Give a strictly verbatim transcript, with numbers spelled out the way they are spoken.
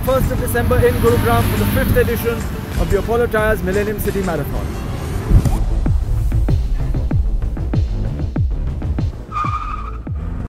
first of December in Gurugram for the fifth edition of the Apollo Tyres Millennium City Marathon.